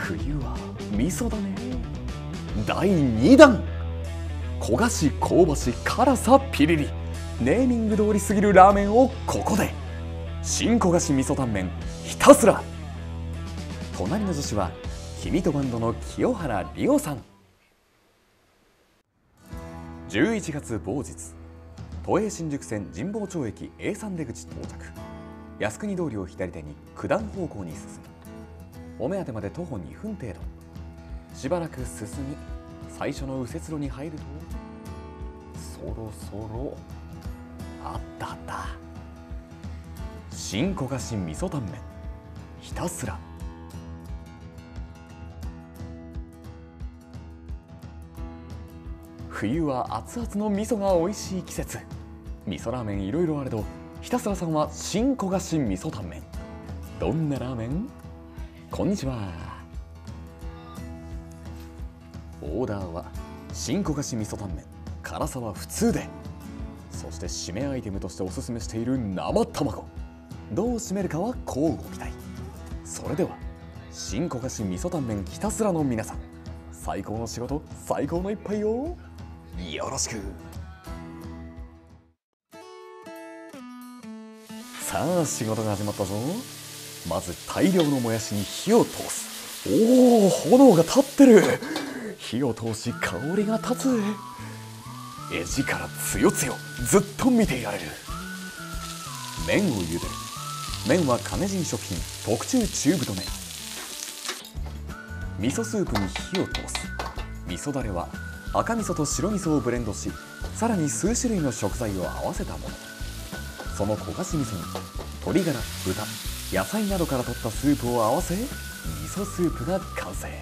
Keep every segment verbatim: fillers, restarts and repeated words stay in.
冬は味噌だね。だいにだん、焦がし香ばし辛さピリリ、ネーミング通りすぎるラーメンをここで。新焦がし味噌タンメンひたすら。隣の女子は君とバンドの清原里央さん。じゅういちがつ某日、都営新宿線神保町駅 エーさん 出口到着。靖国通りを左手に九段方向に進む。お目当てまで徒歩にふん程度。しばらく進み、最初の右折路に入ると、そろそろあったあった、新焦がし味噌タンメンひたすら。冬は熱々の味噌が美味しい季節。味噌ラーメンいろいろあれど、ひたすらさんは新焦がし味噌タンメン。どんなラーメン？こんにちは。オーダーは新焦がし味噌タンメン、辛さは普通で、そして締めアイテムとしておすすめしている生卵。どう締めるかはこうご期待。それでは新焦がし味噌タンメンひたすらの皆さん、最高の仕事、最高の一杯をよろしく。さあ仕事が始まったぞ。まず大量のもやしに火を通す。おお、炎が立ってる。火を通し香りが立つ。絵力強強、ずっと見ていられる。麺を茹でる。麺は金神食品特注中太麺。味噌スープに火を通す。味噌だれは赤味噌と白味噌をブレンドし、さらに数種類の食材を合わせたもの。その焦がし味噌に鶏ガラ、豚、野菜などから取ったスープを合わせ、味噌スープが完成。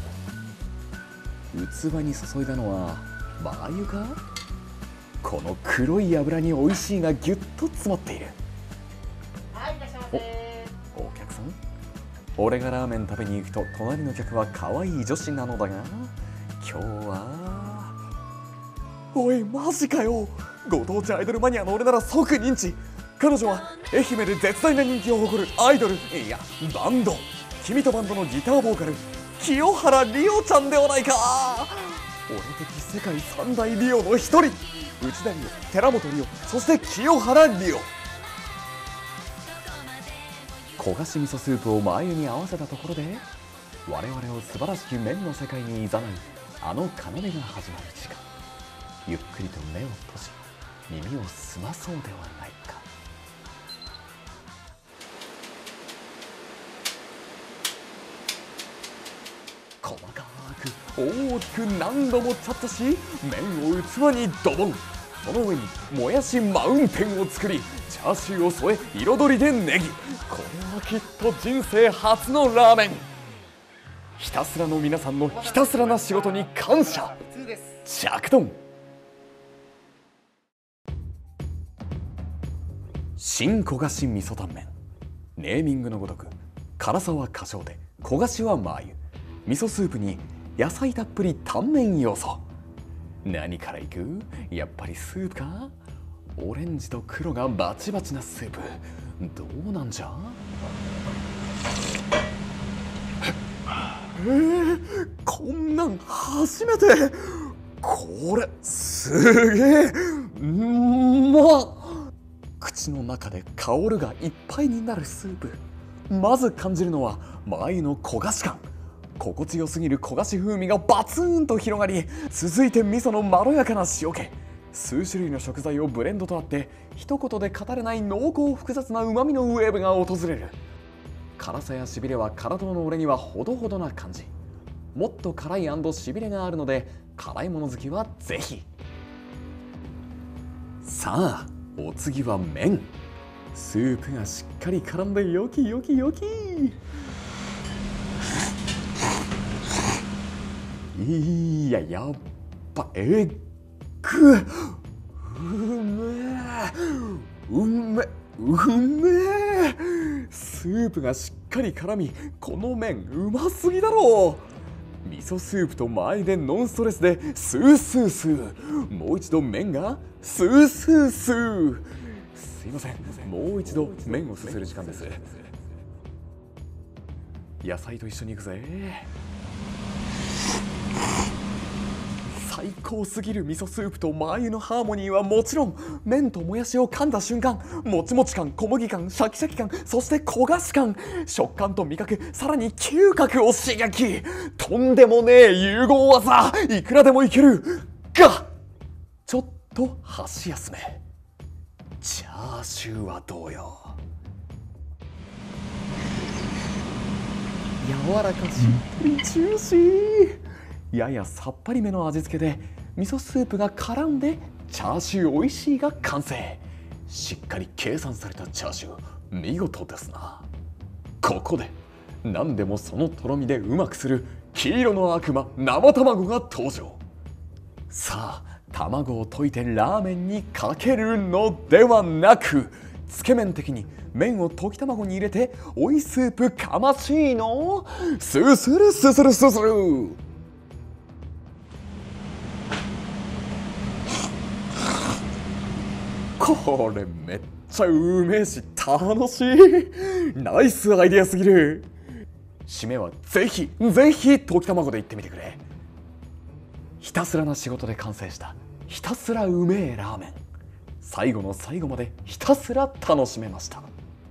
器に注いだのはマー油か？この黒い油に美味しいがぎゅっと詰まっている。 はい、いらっしゃいませ。 お、お客さん？俺がラーメン食べに行くと隣の客は可愛い女子なのだが、今日はおいマジかよ。ご当地アイドルマニアの俺なら即認知。彼女は愛媛で絶大な人気を誇るアイドル、いやバンド、君とバンドのギターボーカル清原里央ちゃんではないか。俺的世界三大里央の一人、内田理央、寺本理央、そして清原里央。焦がし味噌スープをマー油に合わせたところで、我々を素晴らしき麺の世界に誘うあの奏でが始まる時間。ゆっくりと目を閉じ、耳を澄まそうではないか。細かく大きく何度もチャットし、麺を器にドボン。その上にもやしマウンテンを作り、チャーシューを添え、彩りでネギ。これはきっと人生初のラーメン。ひたすらの皆さんのひたすらな仕事に感謝。着丼。新焦がし味噌タンメン。ネーミングのごとく、辛さは花椒で、焦がしはマー油。味噌スープに野菜たっぷりタンメン要素。何からいく？やっぱりスープか？オレンジと黒がバチバチなスープ。どうなんじゃ？えー、こんなん初めて。これすげえうんまっ。口の中で香るがいっぱいになるスープ。まず感じるのはマー油の焦がし感。心地よすぎる焦がし風味がバツンと広がり、続いて味噌のまろやかな塩気。数種類の食材をブレンドとあって、一言で語れない濃厚複雑な旨味のウェーブが訪れる。辛さやしびれは体の俺にはほどほどな感じ。もっと辛い&しびれがあるので、辛いもの好きはぜひ。さあお次は麺。スープがしっかり絡んでよきよきよき。いややっぱえっぐうめえうめうめえ。スープがしっかり絡み、この麺うますぎだろう。味噌スープとマー油でノンストレスでスースースー。もう一度麺がスースースー。すいません、もう一度麺をすする時間です。 野菜と一緒に行くぜ。最高すぎる味噌スープとマー油のハーモニーはもちろん、麺ともやしを噛んだ瞬間、もちもち感、小麦感、シャキシャキ感、そして焦がし感、食感と味覚、さらに嗅覚を刺激。とんでもねえ融合技、いくらでもいけるが、ちょっと箸休め。チャーシューはどうよ。柔らかしっとりジューシー、ややさっぱりめの味付けで味噌スープが絡んでチャーシューおいしいが完成。しっかり計算されたチャーシュー、見事ですな。ここで何でもそのとろみでうまくする黄色の悪魔生卵が登場。さあ卵を溶いてラーメンにかけるのではなく、つけ麺的に麺を溶き卵に入れて追いスープかましいのすするすするすする。これめっちゃうめえし楽しい。ナイスアイデアすぎる。締めはぜひぜひ溶き卵でいってみてくれ。ひたすらな仕事で完成したひたすらうめえラーメン、最後の最後までひたすら楽しめました。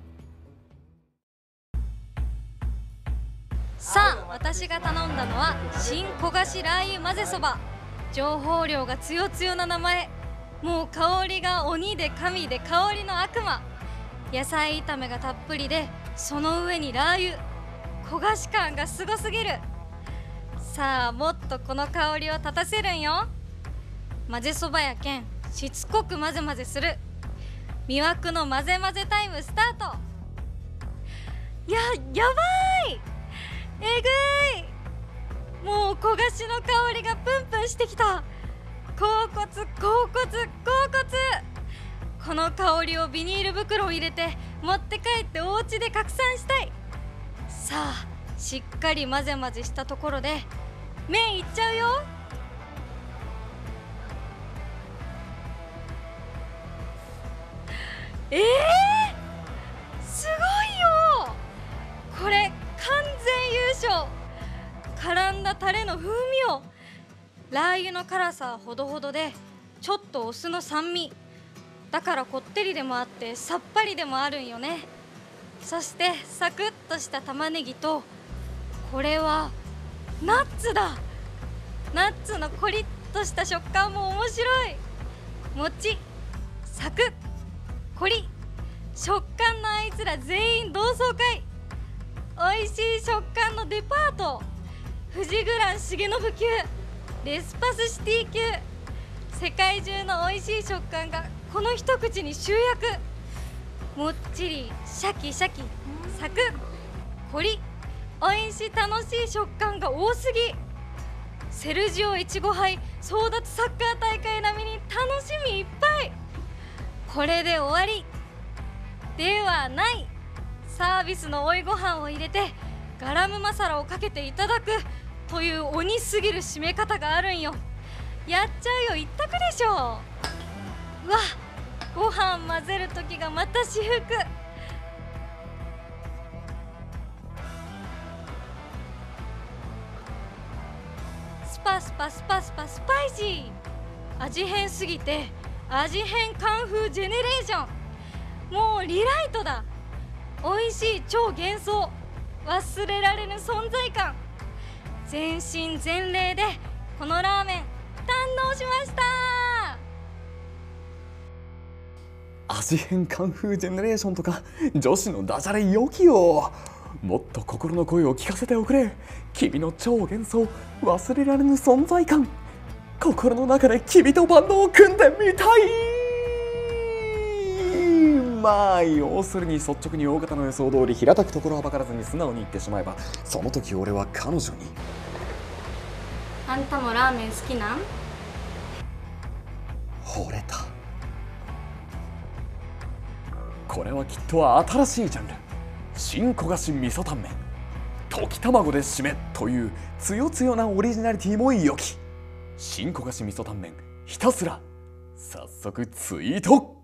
さあ私が頼んだのは新焦がしラー油混ぜそば。情報量がつよつよな名前、もう香りが鬼で神で香りの悪魔。野菜炒めがたっぷりで、その上にラー油、焦がし感がすごすぎる。さあもっとこの香りを立たせるんよ。混ぜそばやけんしつこく混ぜ混ぜする魅惑の混ぜ混ぜタイムスタート。ややばい、えぐい、もう焦がしの香りがプンプンしてきた。甲骨甲骨甲骨、この香りをビニール袋を入れて持って帰ってお家で拡散したい。さあしっかり混ぜ混ぜしたところで麺いっちゃうよ。えー、すごいよこれ、完全優勝。絡んだタレの風味を、ラー油の辛さはほどほどで、ちょっとお酢の酸味だからこってりでもあってさっぱりでもあるんよね。そしてサクッとした玉ねぎと、これはナッツだ。ナッツのコリッとした食感も面白い。もちサクッコリ、食感のあいつら全員同窓会。おいしい食感のデパート、富士グラン重信級、レスパスシティ級、世界中のおいしい食感がこの一口に集約。もっちりシャキシャキサクッコリ、おいしい楽しい食感が多すぎ。セルジオいちご杯争奪サッカー大会並みに楽しみいっぱい。これで終わりではない。サービスの追いご飯を入れてガラムマサラをかけていただくという鬼すぎる締め方があるんよ。やっちゃうよ一択でしょう。うわ、ご飯混ぜるときがまた至福。スパスパスパスパスパイシー、味変すぎて味変カンフージェネレーション。もうリライトだ。おいしい超幻想、忘れられぬ存在感。全身全霊でこのラーメン堪能しました。 味変カンフージェネレーションとか女子のダジャレ良きよ。もっと心の声を聞かせておくれ。君の超幻想、忘れられぬ存在感。心の中で君とバンドを組んでみたい。まあ要するに率直に大方の予想通り平たくところはばからずに素直に言ってしまえば、その時俺は彼女にあんたもラーメン好きなん？ 惚れた。これはきっと新しいジャンル、新焦がし味噌タンメン、溶き卵で締めというつよつよなオリジナリティも良き。新焦がし味噌タンメンひたすら早速ツイート。